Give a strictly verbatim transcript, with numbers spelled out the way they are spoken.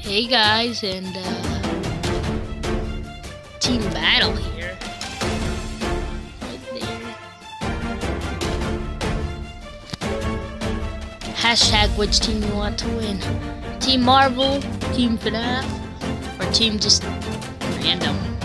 Hey guys, and uh, team battle here. Right there. Hashtag which team you want to win. Team Marvel, Team F N A F, or Team just random.